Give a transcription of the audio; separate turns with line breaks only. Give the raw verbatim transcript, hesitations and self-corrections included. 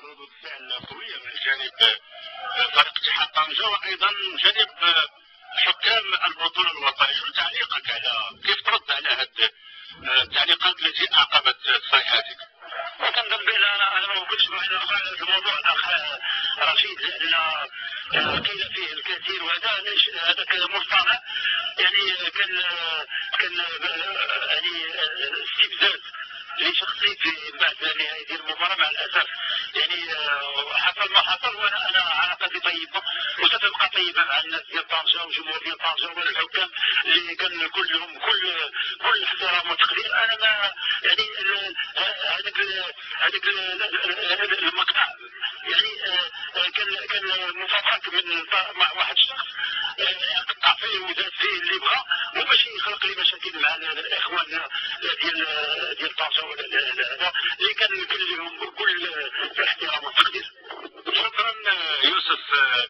ردود فعل قويه من جانب فريق اتحاد طنجه، وايضا من جانب حكام البطوله الوطنيه. تعليقك على كيف ترد على هذه التعليقات التي اعقبت الصيحه هذيك؟
وكنظن بان انا انا ما كنتش معنا على الموضوع الاخ رشيد، لان قيل فيه الكثير، وهذا هذاك مصطلح يعني كان كان يعني استفزاز لشخصي في بعد نهايه المباراه. مع الاسف يعني حصل ما حصل، وانا انا علاقتي طيبه وستبقى طيبه مع الناس ديال طنجه وجمهور ديال طنجه والحكام اللي كان كلهم كل كل احترام وتقدير. انا ما يعني هذاك هذاك المقطع يعني كان كان مفبرك من مع واحد الشخص قطع فيه وزاد فيه اللي بغى، وماشي يخلق لي مشاكل مع الاخوان ديال ديال طنجه هذا اللي كان كلهم كل احترام وتقدير.
شكرا يوسف.